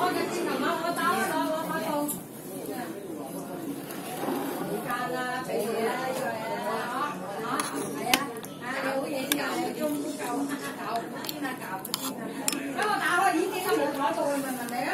隻箭頭攞走啦，攞把刀。時間啦，俾你啦，呢個係啊，你好嘢啲啊，鐘都夠，夠邊啊，夠邊啊。咁我打開已經都冇攞到，問你啊。